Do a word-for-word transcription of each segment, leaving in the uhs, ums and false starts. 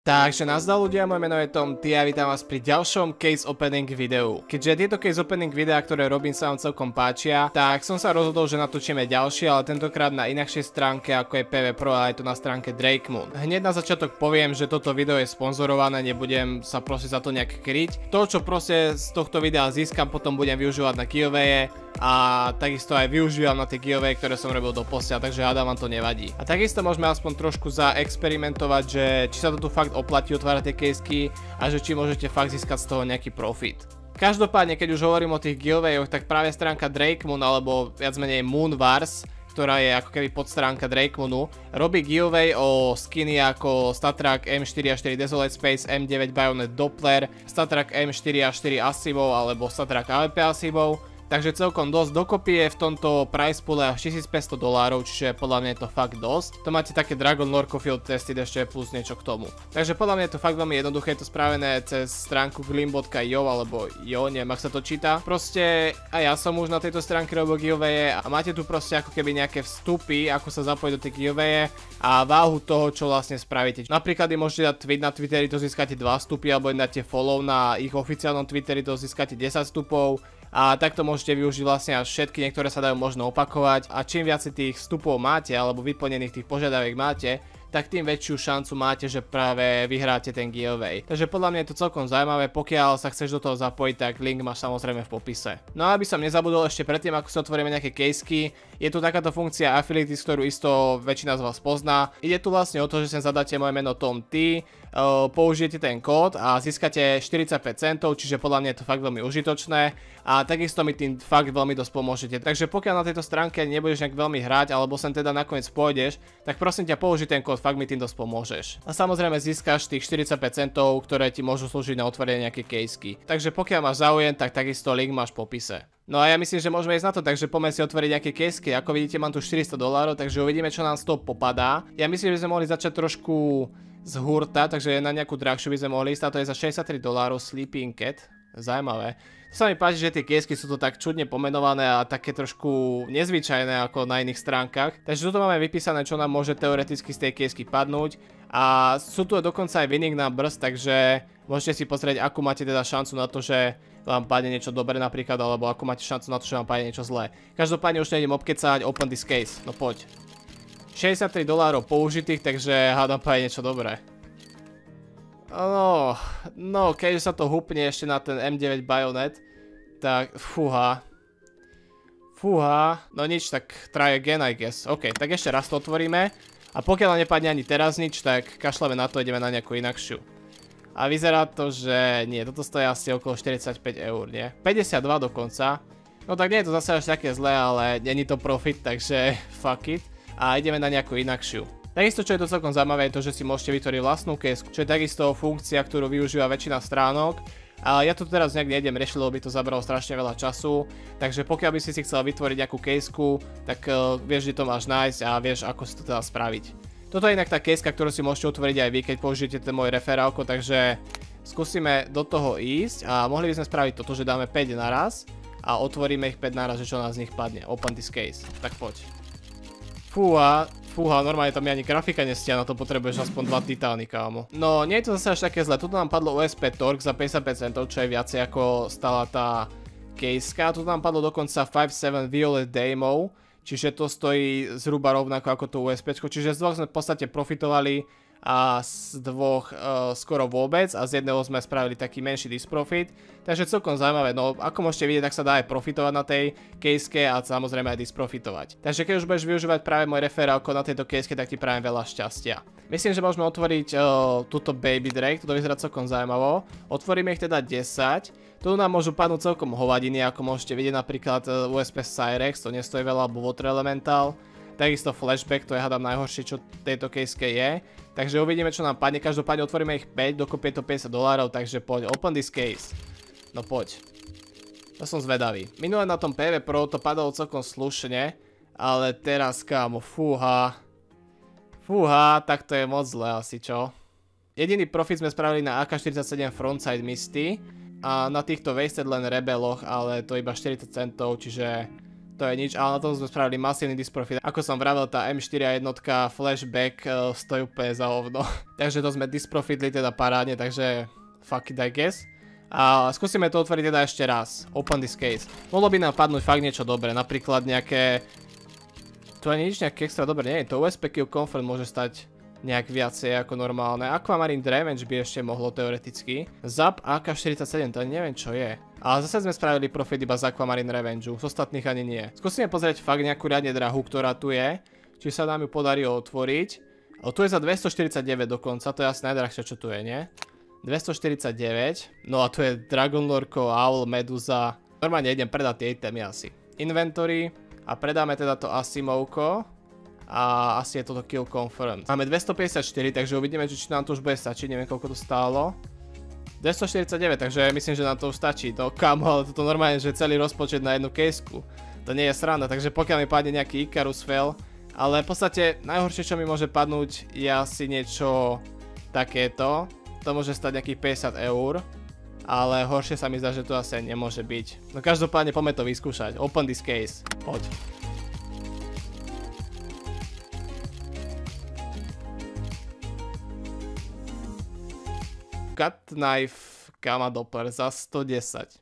Takže nazdar ľudia, moje meno je Tom T a vítam vás pri ďalšom case opening videu. Keďže tieto case opening videá, ktoré robím, sa vám celkom páčia, tak som sa rozhodol, že natočíme ďalšie, ale tentokrát na inakšej stránke ako je pé vé Pro a je to na stránke Drakemon. Hneď na začiatok poviem, že toto video je sponzorované, nebudem sa proste za to nejak kryť. To, čo proste z tohto videa získam, potom budem využívať na giveawaye a takisto aj využívam na tie giveawaye, ktoré som robil do posiaľ, takže hádam vám to nevadí. A takisto môžeme aspoň trošku zaexperimentovať, že či sa to tu fakt oplatí otvárať tie casey a že či môžete fakt získať z toho nejaký profit. Každopádne, keď už hovorím o tých giveawayoch, tak práve stránka Drakemon alebo viac menej Moonwars, ktorá je ako keby podstránka Drakemonu, robí giveaway o skiny ako StatTrak em štyri a štyri Desolate Space, em deväť Bayonet Doppler, StatTrak em štyri a štyri Asivov alebo StatTrak á vé pé Asivov. Takže celkom dosť, dokopy je v tomto price poole až tisícpäťsto dolárov, čiže podľa mňa je to fakt dosť. To máte také Dragon Lore Field testy ešte plus niečo k tomu. Takže podľa mňa je to fakt veľmi jednoduché, je to spravené cez stránku glim bodka io alebo jo, neviem ak sa to číta. Proste aj ja som už na tejto stránke robil giveawaye a máte tu proste ako keby nejaké vstupy, ako sa zapojiť do tej giveawaye a váhu toho, čo vlastne spravíte. Napríklad môžete dať tweet na Twitteri, to získate dva vstupy, alebo dáte follow na ich oficiálnom Twitteri, to získate desať vstupov. A takto môžete využiť vlastne až všetky, niektoré sa dajú možno opakovať a čím viac tých vstupov máte alebo vyplnených tých požiadaviek máte, tak tým väčšiu šancu máte, že práve vyhráte ten giveaway. Takže podľa mňa je to celkom zaujímavé, pokiaľ sa chceš do toho zapojiť, tak link máš samozrejme v popise. No a aby som nezabudol ešte predtým, ako si otvoríme nejaké casey, je tu takáto funkcia Affiliates, ktorú isto väčšina z vás pozná. Ide tu vlastne o to, že sem zadáte moje meno Tom T, použijete ten kód a získate štyridsaťpäť centov, čiže podľa mňa je to fakt veľmi užitočné a takisto mi tým fakt veľmi dosť pomôžete. Takže pokiaľ na tejto stránke nebudeš nejak veľmi hrať alebo sem teda nakoniec pôjdeš, tak prosím ťa použij ten kód, fakt mi tým dosť pomôžeš. A samozrejme získaš tých štyridsaťpäť centov, ktoré ti môžu slúžiť na otvorenie nejaké casey. Takže pokiaľ máš záujem, tak takisto link máš v popise. No a ja myslím, že môžeme ísť na to, takže poďme si otvoriť nejaké casey. Ako vidíte, mám tu štyristo dolárov, takže uvidíme, čo nám z toho popadá. Ja myslím, že by sme mohli začať trošku z hurta, takže na nejakú drahšiu by sme mohli ísť. Táto je za šesťdesiattri dolárov Sleeping Cat. Zajímavé. To sa mi páči, že tie casey sú to tak čudne pomenované a také trošku nezvyčajné ako na iných stránkach. Takže toto máme vypísané, čo nám môže teoreticky z tej casey padnúť. A sú tu dokonca aj winning numbers, takže môžete si pozrieť, akú máte teda šancu na to, že vám padne niečo dobré napríklad, alebo akú máte šancu na to, že vám padne niečo zlé. Každopádne už nejdem obkecať, open this case, no poď. šesťdesiattri dolárov použitých, takže hádam padne niečo dobré. No, no, keďže sa to hupne ešte na ten em deväť Bayonet, tak fúha. Fúha, no nič, tak try again I guess. OK, tak ešte raz to otvoríme. A pokiaľ nepadne ani teraz nič, tak kašľame na to, ideme na nejakú inakšiu. A vyzerá to, že nie, toto stojí asi okolo štyridsaťpäť eur, nie? päťdesiatdva dokonca. No tak nie je to zase až také zlé, ale není to profit, takže fuck it. A ideme na nejakú inakšiu. Takisto, čo je to celkom zaujímavé, je to, že si môžete vytvoriť vlastnú casey, čo je takisto funkcia, ktorú využíva väčšina stránok. Ale ja tu teraz nejak nejdem riešiť, lebo by to zabralo strašne veľa času. Takže pokiaľ by si si chcel vytvoriť nejakú casey, tak uh, vieš, kde to máš nájsť a vieš, ako si to teda spraviť. Toto je inak tá casey, ktorú si môžete otvoriť aj vy, keď použijete ten môj referálko, takže skúsime do toho ísť a mohli by sme spraviť toto, že dáme päť naraz a otvoríme ich päť naraz, že čo nás z nich padne. Open this case. Tak poď. Fúha, fúha, normálne tam ani grafika nestia, na to potrebuješ aspoň dva titány, kámo. No, nie je to zase až také zle, tuto nám padlo ú es pé Torque za päťdesiatpäť centov, čo je viacej ako stála tá caseka. Tuto nám padlo dokonca päť sedem Violet Demo, čiže to stojí zhruba rovnako ako to ú es péčko, čiže z dvoch sme v podstate profitovali a z dvoch uh, skoro vôbec a z jedného sme spravili taký menší disprofit. Takže celkom zaujímavé, no ako môžete vidieť, tak sa dá aj profitovať na tej caseke a samozrejme aj disprofitovať. Takže keď už budeš využívať práve môj referálko na tejto caseke, tak ti prajem veľa šťastia. Myslím, že môžeme otvoriť uh, túto Baby Drake, toto vyzerá celkom zaujímavo. Otvoríme ich teda desať. Tu nám môžu padnúť celkom hovadiny, ako môžete vidieť napríklad uh, ú es pé Cyrex, to nestojí veľa, alebo Water Elemental. Takisto Flashback, to je hádam najhoršie, čo tejto caseke je. Takže uvidíme, čo nám padne. Každopádne otvoríme ich päť, dokopy je to päťdesiat dolárov, takže poď, open this case. No poď. To som zvedavý. Minule na tom pé vé Pro to padalo celkom slušne, ale teraz, kámo, fúha. Fúha, tak to je moc zle asi, čo? Jediný profit sme spravili na á ká štyridsaťsedem Frontside Misty a na týchto Wasted Land Rebeloch, ale to iba štyridsať centov, čiže to je nič, ale na tom sme spravili masívny disprofit. Ako som vravel, tá em štyri jednotka flashback uh, stojí úplne za hovno. Takže to sme disprofitli teda parádne, takže fuck it I guess. A skúsime to otvoriť teda ešte raz. Open this case. Mohlo by nám padnúť fakt niečo dobré, napríklad nejaké... To je nič nejaké extra dobré, nie je to U S P Kill Confirm môže stať nejak viacej ako normálne. Aquamarine Revenge by ešte mohlo teoreticky. Zap á ká štyridsaťsedem, to neviem čo je. Ale zase sme spravili profit iba z Aquamarine Revenge, z ostatných ani nie. Skúsime pozrieť fakt nejakú riadne drahú, ktorá tu je. Či sa nám ju podarí otvoriť. O, tu je za dvestoštyridsaťdeväť dokonca, to je asi najdrahšie čo tu je, nie? dvestoštyridsaťdeväť. No a tu je Dragon Lorko, Owl, Medusa. Normálne idem predať tie itemy asi. Inventory. A predáme teda to Asimovko. A asi je toto Kill Confirmed. Máme dvestopäťdesiatštyri, takže uvidíme, či nám to už bude stačiť, neviem koľko to stálo. dvestoštyridsaťdeväť, takže myslím, že nám to už stačí. To kamo, ale toto normálne, že celý rozpočet na jednu kejsku. To nie je sranda, takže pokiaľ mi padne nejaký Icarus fail, ale v podstate najhoršie, čo mi môže padnúť, je asi niečo takéto. To môže stať nejakých päťdesiat eur, ale horšie sa mi zdá, že to asi nemôže byť. No každopádne poďme to vyskúšať. Open this case. Poď. Cut Knife Gamma Doppler za stodesať.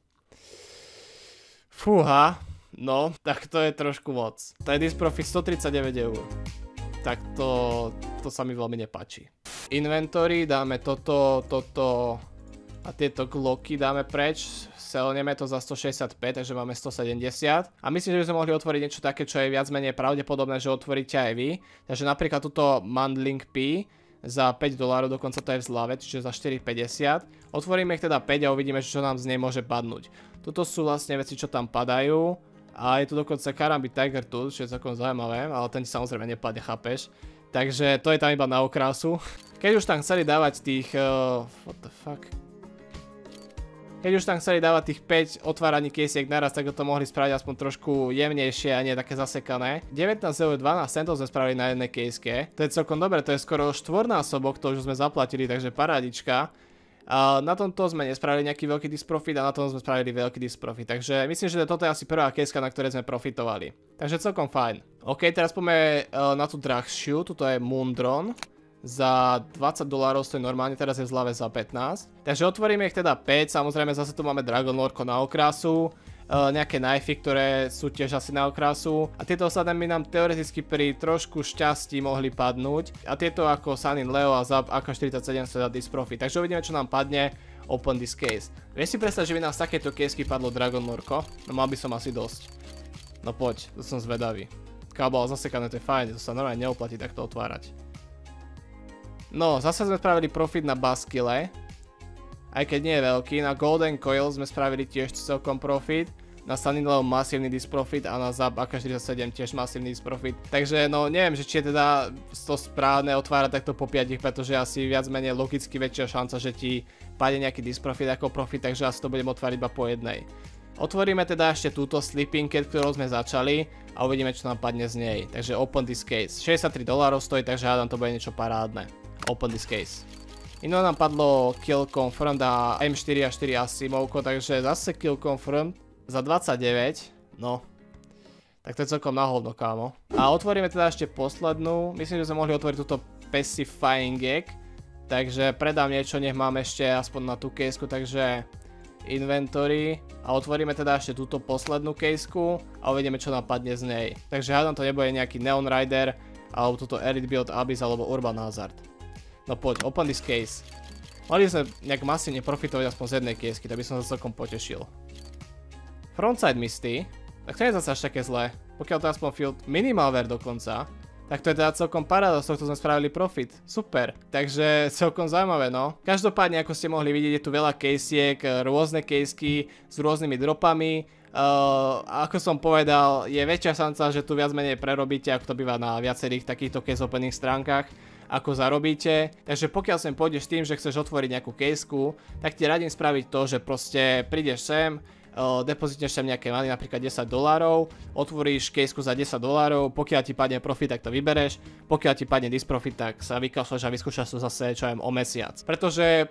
Fúha, no, tak to je trošku moc. To je disprofit stotridsaťdeväť eur. Tak to, to sa mi veľmi nepáči. Inventory, dáme toto, toto a tieto glocky dáme preč. Selneme to za stošesťdesiatpäť, takže máme stosedemdesiat. A myslím, že by sme mohli otvoriť niečo také, čo je viac menej pravdepodobné, že otvoríte aj vy. Takže napríklad túto Mandling P za päť dolárov, dokonca to je v zlave, čiže za štyri päťdesiat. Otvoríme ich teda päť a uvidíme, čo nám z nej môže padnúť. Toto sú vlastne veci, čo tam padajú. A je tu dokonca Karambit Tiger Tooth, čo je celkom zaujímavé, ale ten ti samozrejme nepadne, chápeš? Takže to je tam iba na okrasu. Keď už tam chceli dávať tých... Uh, what the fuck? Keď už tam chceli dávať tých päť otváraní kesiek naraz, tak to mohli spraviť aspoň trošku jemnejšie a nie také zasekané. devätnásť eur dvanásť centov sme spravili na jednej keske. To je celkom dobre, to je skoro štvornásobok toho, čo sme zaplatili, takže parádička. A na tomto sme nespravili nejaký veľký disprofit a na tom sme spravili veľký disprofit. Takže myslím, že toto je asi prvá keska, na ktorej sme profitovali. Takže celkom fajn. OK, teraz poďme na tú drahšiu, tuto je Moondron. Za dvadsať dolárov stojí normálne, teraz je v zlave za pätnásť. Takže otvoríme ich teda päť, samozrejme zase tu máme Dragon Lorko na okrasu. Uh, nejaké knifey, ktoré sú tiež asi na okrasu. A tieto ostatné by nám teoreticky pri trošku šťastí mohli padnúť. A tieto ako Sunny Leo a Zap á ká štyridsaťsedem sa dá disprofit. Takže uvidíme, čo nám padne. Open this case. Vieš si predstaviť, že by nám z takéto kesky padlo Dragon Lorko? No mal by som asi dosť. No poď, to som zvedavý. Kábal zasekané, to je fajn, to sa normálne neoplatí takto otvárať. No, zase sme spravili profit na Baskile. Aj keď nie je veľký. Na Golden Coil sme spravili tiež celkom profit. Na Sunny Leo masívny disprofit a na Zap á ká štyridsaťsedem tiež masívny disprofit. Takže no neviem, že či je teda to správne otvárať takto po piatich, pretože asi viac menej logicky väčšia šanca, že ti padne nejaký disprofit ako profit, takže asi to budem otvárať iba po jednej. Otvoríme teda ešte túto Sleeping Cat, ktorou sme začali a uvidíme, čo nám padne z nej. Takže open this case. šesťdesiattri dolárov stojí, takže hádam to bude niečo parádne. Open this case. Ino nám padlo Kill Confirmed a em štyri a štyri Asimovko, takže zase Kill Confirmed za dvadsaťdeväť. No. Tak to je celkom na hovno, kámo. A otvoríme teda ešte poslednú. Myslím, že sme mohli otvoriť túto Pacifying Egg. Takže predám niečo, nech máme ešte aspoň na tú keysku, takže Inventory. A otvoríme teda ešte túto poslednú keysku a uvidíme, čo nám padne z nej. Takže hádam to nebude nejaký Neon Rider, alebo túto Elite Build Abyss, alebo Urban Hazard. No poď, open this case. Mali sme nejak masívne profitovať aspoň z jednej kiesky, tak by som sa celkom potešil. Frontside Misty, tak to nie je zase až také zlé. Pokiaľ to aspoň field minimalware dokonca, tak to je teda celkom paráda, z tohto sme spravili profit. Super, takže celkom zaujímavé, no. Každopádne, ako ste mohli vidieť, je tu veľa kejsiek, rôzne kejsky s rôznymi dropami. Uh, ako som povedal, je väčšia šanca, že tu viac menej prerobíte, ako to býva na viacerých takýchto case opening stránkach, ako zarobíte. Takže pokiaľ sem pôjdeš tým, že chceš otvoriť nejakú keysku, tak ti radím spraviť to, že proste prídeš sem, uh, depozitneš sem nejaké money, napríklad desať dolárov, otvoríš keysku za desať dolárov, pokiaľ ti padne profit, tak to vybereš, pokiaľ ti padne disprofit, tak sa vykašľaš a vyskúšaš to zase čo aj o mesiac. Pretože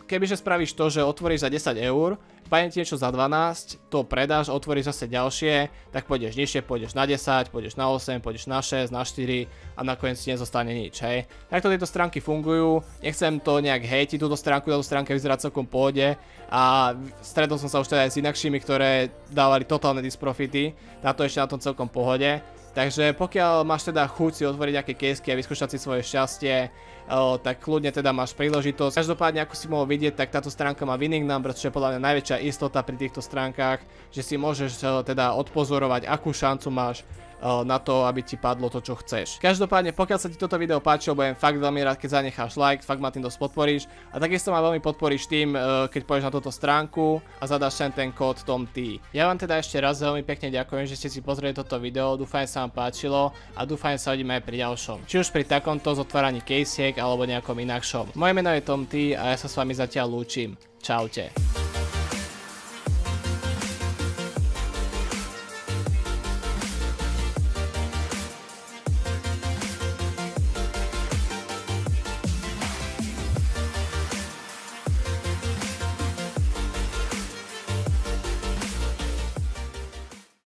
kebyže spravíš to, že otvoríš za desať eur, padne ti niečo za dvanásť, to predáš, otvoríš zase ďalšie, tak pôjdeš nižšie, pôjdeš na desať, pôjdeš na osem, pôjdeš na šesť, na štyri a nakoniec ti nezostane nič, hej. Takto tieto stránky fungujú, nechcem to nejak hejtiť, túto stránku, táto stránka vyzerá celkom pohode a stretol som sa už teda aj s inakšími, ktoré dávali totálne disprofity, táto ešte na tom celkom pohode. Takže pokiaľ máš teda chuť si otvoriť nejaké casey a vyskúšať si svoje šťastie, o, tak kľudne teda máš príležitosť. Každopádne, ako si mohol vidieť, tak táto stránka má winning number, čo je podľa mňa najväčšia istota pri týchto stránkach, že si môžeš o, teda odpozorovať, akú šancu máš o, na to, aby ti padlo to, čo chceš. Každopádne, pokiaľ sa ti toto video páčilo, budem fakt veľmi rád, keď zanecháš like, fakt ma tým dosť podporíš a takisto ma veľmi podporíš tým, o, keď pôjdeš na túto stránku a zadáš sem ten kód Tom T. Ja vám teda ešte raz veľmi pekne ďakujem, že ste si pozreli toto video, dúfam, že sa vám páčilo a dúfam, že sa vidíme aj pri ďalšom. Či už pri takomto zotváraní casiek alebo nejakom inakšom. Moje meno je Tom T a ja sa s vami zatiaľ lúčim. Čaute.